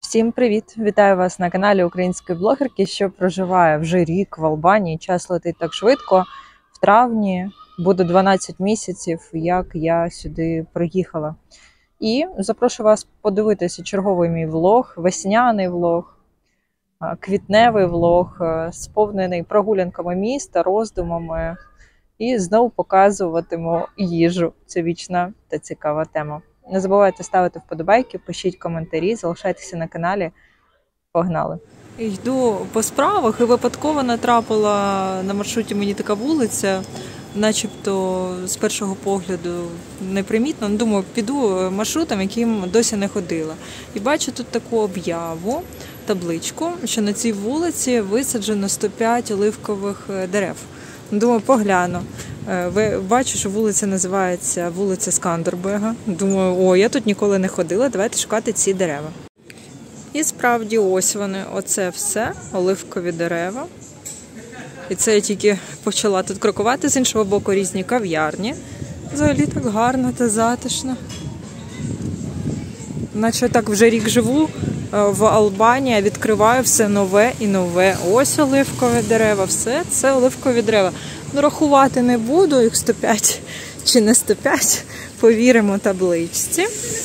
Всім привіт! Вітаю вас на каналі української блогерки, що проживає вже рік в Албанії. Час летить так швидко. В травні буде 12 місяців, як я сюди приїхала. І запрошую вас подивитися черговий мій влог, весняний влог, квітневий влог, сповнений прогулянками міста, роздумами. І знову показуватиму їжу. Це вічна та цікава тема. Не забувайте ставити вподобайки, пишіть коментарі, залишайтеся на каналі. Погнали! Йду по справах і випадково натрапила на маршруті мені така вулиця, начебто з першого погляду непримітно. Думаю, піду маршрутом, яким досі не ходила. І бачу тут таку об'яву, табличку, що на цій вулиці висаджено 105 оливкових дерев. Думаю, погляну. Бачу, що вулиця називається вулиця Скандербега. Думаю, я тут ніколи не ходила, давайте шукати ці дерева. І справді ось вони, оце все, оливкові дерева. І це я тільки почала тут крокувати, з іншого боку різні кав'ярні. Взагалі так гарно та затишно. Наче так вже рік живу в Албанії, відкриваю все нове і нове. Ось оливкові дерева, все це оливкові дерева. Ну, рахувати не буду, їх 105 чи не 105, повіримо табличці.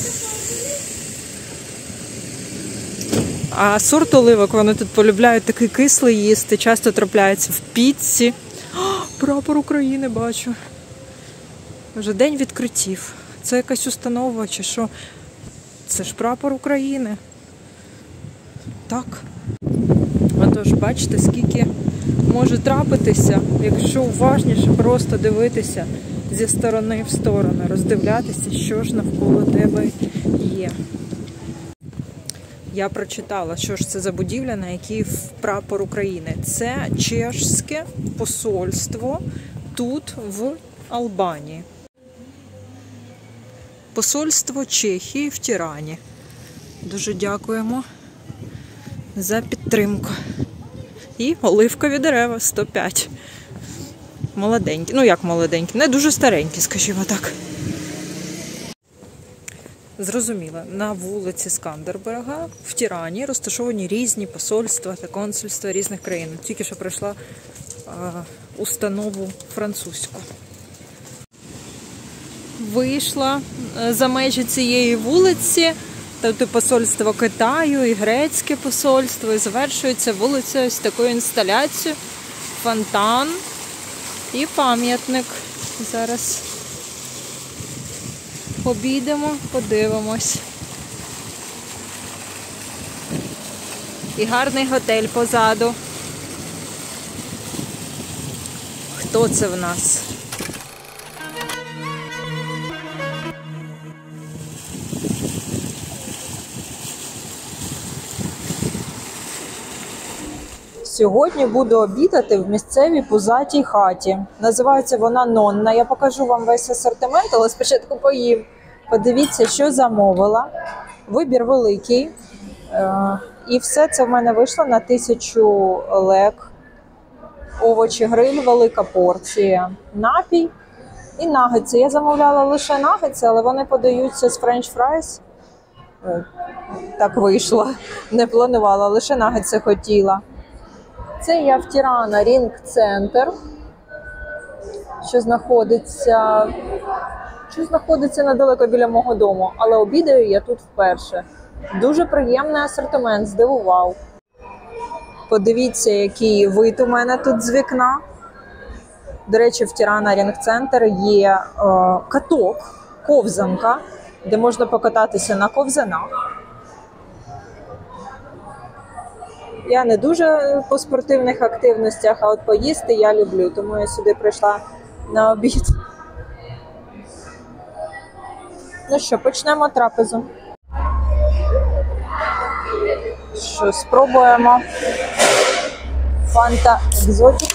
А сорт оливок, вони тут полюбляють такий кислий їсти, часто трапляється в піцці. Прапор України бачу. Вже день відкриттів. Це якась установа чи що? Це ж прапор України. Так. Отож, бачите, скільки може трапитися, якщо уважніше просто дивитися зі сторони в сторону, роздивлятися, що ж навколо тебе є. Я прочитала, що ж це за будівля, на якій прапор України. Це чешське посольство тут в Албанії. Посольство Чехії в Тірані. Дуже дякуємо за підтримку. І оливкові дерева 105. Молоденькі. Ну як молоденькі? Не дуже старенькі, скажімо так. Зрозуміло, на вулиці Скандербега в Тірані розташовані різні посольства та консульства різних країн. Тільки що пройшла установу французьку. Вийшла за межі цієї вулиці, тобто посольство Китаю і грецьке посольство, і завершується вулиця ось такою інсталяцією, фонтан і пам'ятник. Зараз обійдемо, подивимось. І гарний готель позаду. Хто це в нас? Сьогодні буду обідати в місцевій пузатій хаті. Називається вона Нонна. Я покажу вам весь асортимент, але спочатку поїм. Подивіться, що замовила. Вибір великий. І все це в мене вийшло на 1000 лек. Овочі, гриль, велика порція. Напій і нагетси. Я замовляла лише нагетси, але вони подаються з френч-фрайс. Так вийшло. Не планувала, лише нагетси хотіла. Це я в Тірана Рінг-центр, що знаходиться недалеко біля мого дому, але обідаю я тут вперше. Дуже приємний асортимент, здивував. Подивіться, який вид у мене тут з вікна. До речі, в Тірана Рінг-центр є каток, ковзанка, де можна покататися на ковзанах. Я не дуже по спортивних активностях, а от поїсти я люблю, тому я сюди прийшла на обід. Ну що, почнемо трапезу. Що, спробуємо Фанта Екзотік.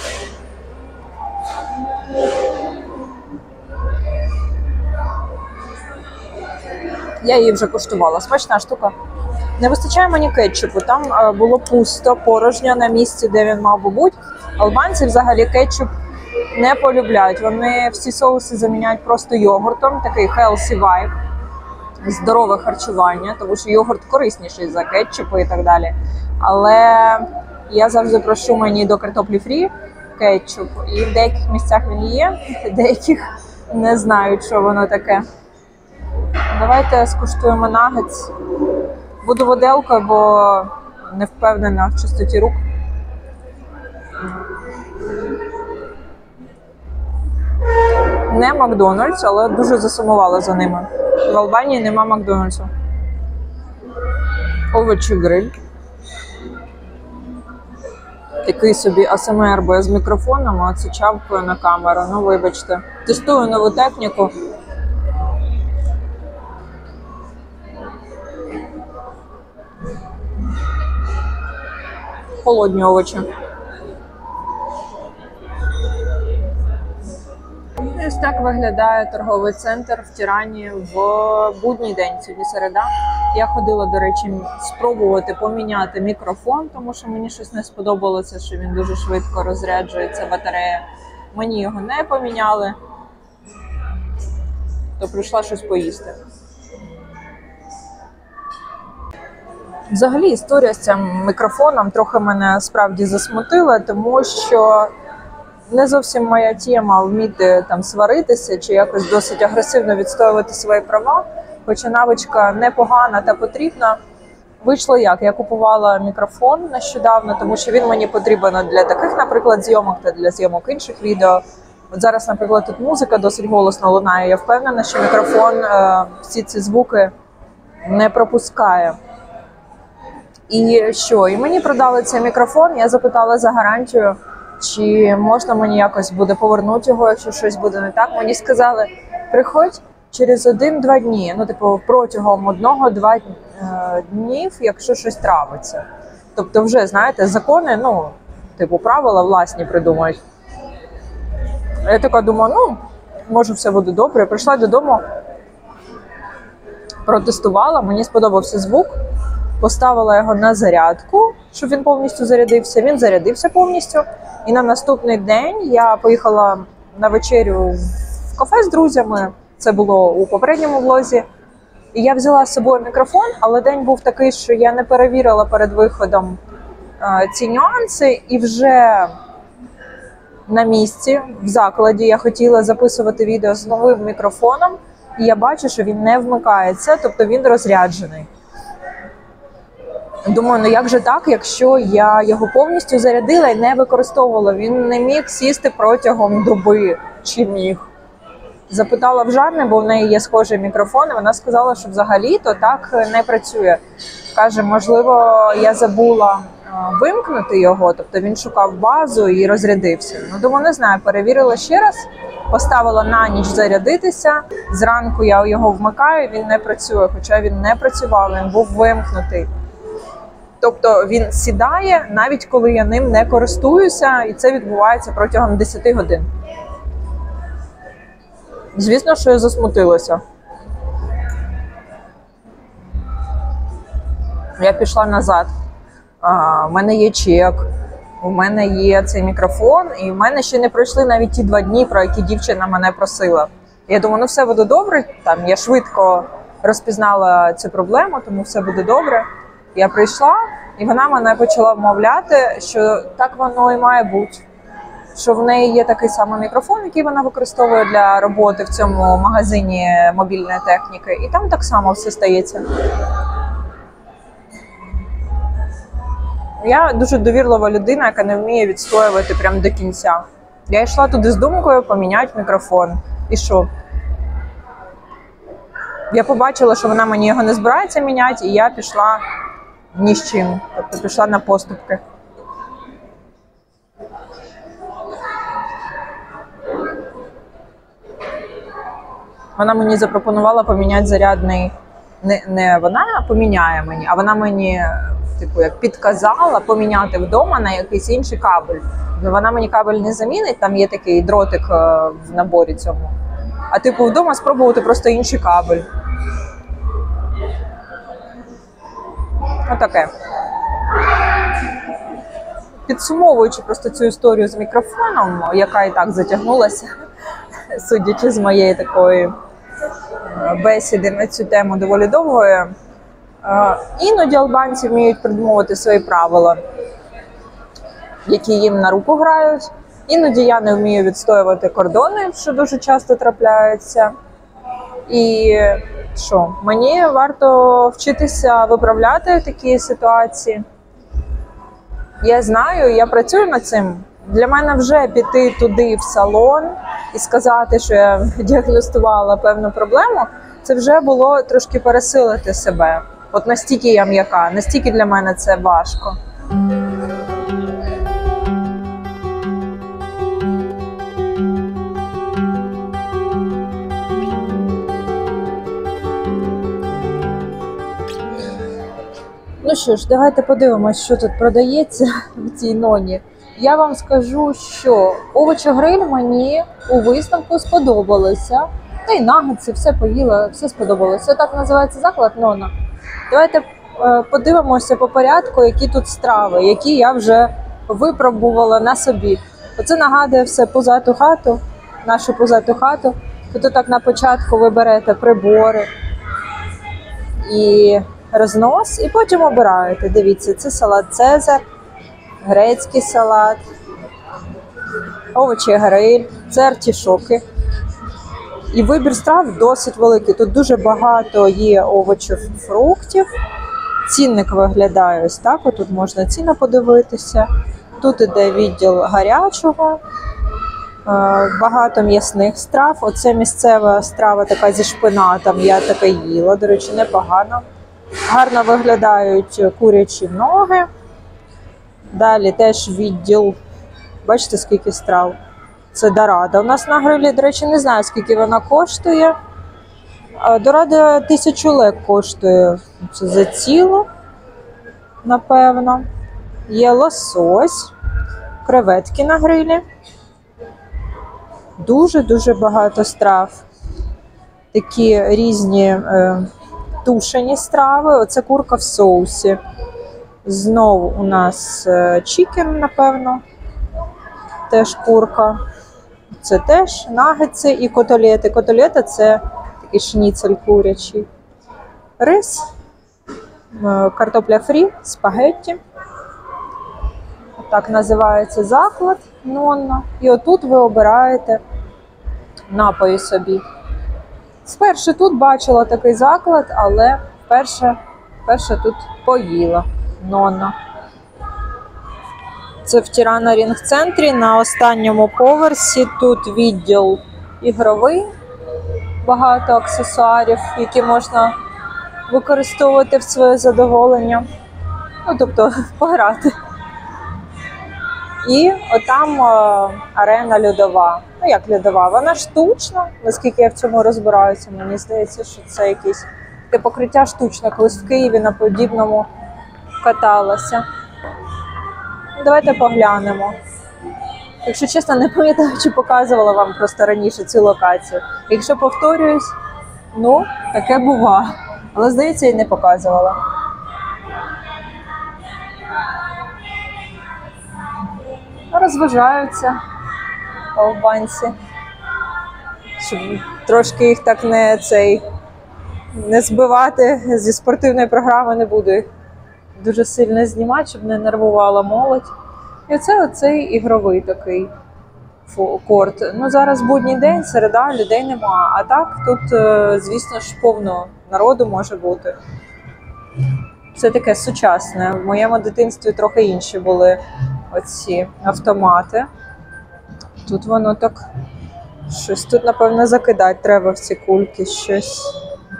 Я її вже куштувала, смачна штука. Не вистачає мені кетчупу, там було пусто, порожньо на місці, де він мав би бути. Албанці взагалі кетчуп не полюбляють, вони всі соуси заміняють просто йогуртом, такий healthy vibe. здорове харчування, тому що йогурт корисніший за кетчупи і так далі. Але я завжди прошу мені до картоплі фрі кетчуп, і в деяких місцях він є, в деяких не знають, що воно таке. Давайте скуштуємо нагетс. Буду виделкою, бо не впевнена в чистоті рук. Не Макдональдс, але дуже засумувала за ними. В Албанії нема Макдональдсу. Овочі гриль. Такий собі АСМР, бо я з мікрофоном, а це чавкою на камеру. Ну, вибачте. Тестую нову техніку. Холодні овочі. Ось так виглядає торговий центр в Тірані в будній день, сьогодні середа. Я ходила, до речі, спробувати поміняти мікрофон, тому що мені щось не сподобалося, що він дуже швидко розряджується, батарея. Мені його не поміняли, то прийшла щось поїсти. Взагалі історія з цим мікрофоном трохи мене справді засмутила, тому що не зовсім моя тема вміти там сваритися чи якось досить агресивно відстоювати свої права, хоча навичка непогана та потрібна. Вийшло як? Я купувала мікрофон нещодавно, тому що він мені потрібен для таких, наприклад, зйомок та для зйомок інших відео. От зараз, наприклад, тут музика досить голосно лунає. Я впевнена, що мікрофон всі ці звуки не пропускає. І що? І мені продали цей мікрофон, я запитала за гарантію, чи можна мені якось буде повернути його, якщо щось буде не так. Мені сказали, приходь через 1-2 дні, ну, типу, протягом 1-2 днів, якщо щось трапиться. Тобто вже, знаєте, закони, ну, типу, правила власні придумають. Я така думаю, ну, може все буде добре. Я прийшла додому, протестувала, мені сподобався звук. Поставила його на зарядку, щоб він повністю зарядився. Він зарядився повністю. І на наступний день я поїхала на вечерю в кафе з друзями. Це було у попередньому влозі. І я взяла з собою мікрофон, але день був такий, що я не перевірила перед виходом ці нюанси. І вже на місці, в закладі, я хотіла записувати відео з новим мікрофоном. І я бачу, що він не вмикається, тобто він розряджений. Думаю, ну як же так, якщо я його повністю зарядила і не використовувала? Він не міг сісти протягом доби, чи міг. Запитала в Жанни, бо в неї є схожий мікрофон, і вона сказала, що взагалі-то так не працює. Каже, можливо, я забула вимкнути його, тобто він шукав базу і розрядився. Ну, думаю, не знаю, перевірила ще раз, поставила на ніч зарядитися, зранку я його вмикаю, він не працює, хоча він не працював, він був вимкнутий. Тобто він сідає, навіть коли я ним не користуюся, і це відбувається протягом 10 годин. Звісно, що я засмутилася. Я пішла назад. У мене є чек, у мене є цей мікрофон, і в мене ще не пройшли навіть ті 2 дні, про які дівчина мене просила. Я думаю, ну все буде добре, там я швидко розпізнала цю проблему, тому все буде добре. Я прийшла, і вона мене почала вмовляти, що так воно і має бути. Що в неї є такий самий мікрофон, який вона використовує для роботи в цьому магазині мобільної техніки. І там так само все стається. Я дуже довірлива людина, яка не вміє відстоювати прямо до кінця. Я йшла туди з думкою поміняти мікрофон. І що? Я побачила, що вона мені його не збирається міняти, і я пішла ні з чим. Тобто пішла на поступки. Вона мені запропонувала поміняти зарядний, не вона поміняє мені, а вона мені, типу, як підказала поміняти вдома на якийсь інший кабель. Вона мені кабель не замінить, там є такий дротик в наборі цьому. А типу вдома спробувати просто інший кабель. Отаке. Підсумовуючи просто цю історію з мікрофоном, яка і так затягнулася, судячи з моєї такої бесіди на цю тему доволі довгої. Іноді албанці вміють придумувати свої правила, які їм на руку грають. Іноді я не вмію відстоювати кордони, що дуже часто трапляється. І що, мені варто вчитися виправляти такі ситуації. Я знаю, я працюю над цим. Для мене вже піти туди в салон і сказати, що я діагностувала певну проблему, це вже було трошки пересилити себе. От настільки я м'яка, настільки для мене це важко. Ну що ж, давайте подивимось, що тут продається в цій ноні. Я вам скажу, що овочогриль мені у виставку сподобалося. Та й нагетси, все поїла, все сподобалося. Так називається заклад Нона. Давайте подивимося по порядку, які тут страви, які я вже випробувала на собі. Оце нагадує все пузату хату, нашу пузату хату. Тут так на початку ви берете прибори і рознос, і потім обираєте. Дивіться, це салат Цезар, грецький салат, овочі-гриль, це артішоки. І вибір страв досить великий. Тут дуже багато є овочів, фруктів. Цінник виглядає ось так. Тут можна ціну подивитися. Тут іде відділ гарячого, багато м'ясних страв. Оце місцева страва така зі шпинатом, я таке їла, до речі, непогано. Гарно виглядають курячі ноги. Далі теж відділ, бачите, скільки страв. Це дорада. У нас на грилі, до речі, не знаю, скільки вона коштує. Дорада 1000 лек коштує. Це за ціло, напевно. Є лосось, креветки на грилі. Дуже-дуже багато страв. Такі різні тушені страви. Оце курка в соусі. Знову у нас чікен, напевно. Теж курка. Це теж нагетси і котолети. Котолети – це такий шніцель курячий. Рис, картопля фрі, спагетті. Так називається заклад Нонна. І отут ви обираєте напої собі. Спершу тут бачила такий заклад, але вперше тут поїла Нонна. Це в Тірана Рінг-центрі, на останньому поверсі. Тут відділ ігровий, багато аксесуарів, які можна використовувати в своє задоволення. Ну, тобто, пограти. І отам арена льодова. Ну, як льодова? Вона штучна, наскільки я в цьому розбираюся. Мені здається, що це якесь таке покриття штучне. Колись в Києві на подібному каталася. Давайте поглянемо. Якщо чесно, не пам'ятаю, чи показувала вам просто раніше цю локацію. Якщо повторююсь, ну, таке бува. Але, здається, і не показувала. Розважаються албанці. Щоб трошки їх так не збивати зі спортивної програми, не буду їх дуже сильно знімати, щоб не нервувала молодь. І оцей ігровий такий корт. Ну, зараз будній день, середа, людей нема. А так тут, звісно ж, повно народу може бути. Це таке сучасне. В моєму дитинстві трохи інші були оці автомати. Тут воно так щось тут, напевно, закидати треба в ці кульки щось.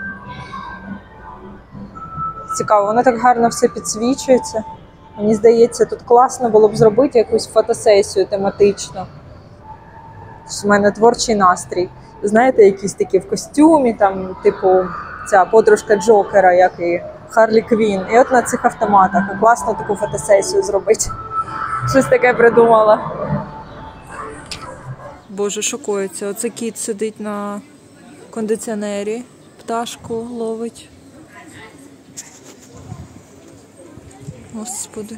Цікаво, воно так гарно все підсвічується. Мені здається, тут класно було б зробити якусь фотосесію тематичну. У мене творчий настрій. Знаєте, якісь такі в костюмі, там, типу, ця подружка Джокера, як і Харлі Квін. І от на цих автоматах класно таку фотосесію зробити. Щось таке придумала. Боже, шокується. Оце кіт сидить на кондиціонері, пташку ловить. Господи.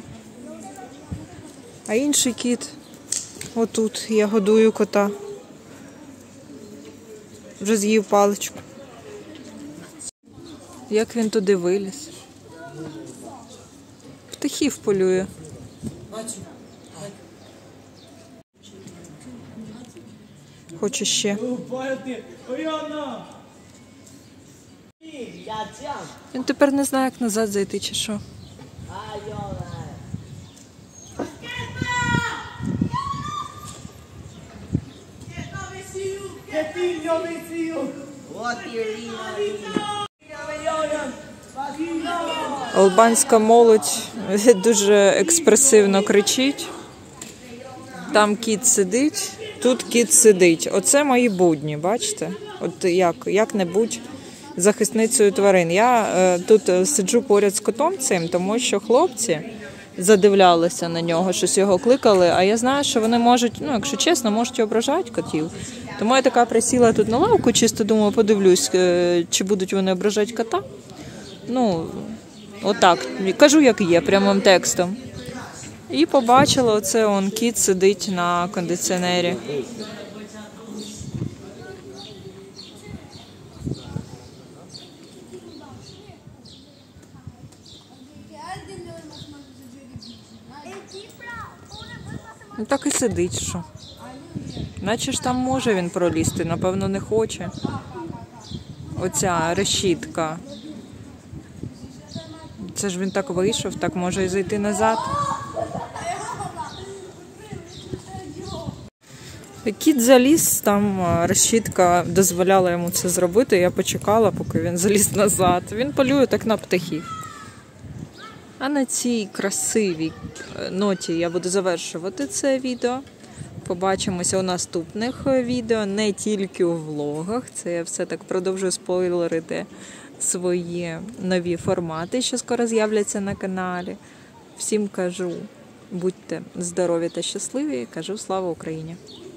А інший кіт отут. Я годую кота. Вже з'їв паличку. Як він туди виліз? Птахів полює. Хоче ще. Він тепер не знає, як назад зайти чи що. Албанська молодь дуже експресивно кричить. Там кіт сидить, тут кіт сидить. Оце мої будні, бачите? От як-небудь захисницею тварин. Я тут сиджу поряд з котом цим, тому що хлопці задивлялися на нього, щось його кликали, а я знаю, що вони можуть, якщо чесно, можуть і ображати котів. Тому я така присіла тут на лавку, чисто думаю, подивлюсь, чи будуть вони ображати кота. Отак, кажу, як є, прямим текстом. І побачила, оце кіт сидить на кондиціонері. Так і сидить, що. Наче ж там може він пролізти, напевно, не хоче. Оця решітка. Це ж він так вийшов, так може і зайти назад. Кіт заліз, там решітка дозволяла йому це зробити, я почекала, поки він заліз назад. Він полює так на птахів. А на цій красивій ноті я буду завершувати це відео. Побачимося у наступних відео, не тільки у влогах. Це я все так продовжую спойлерити свої нові формати, що скоро з'являться на каналі. Всім кажу, будьте здорові та щасливі. Кажу, слава Україні!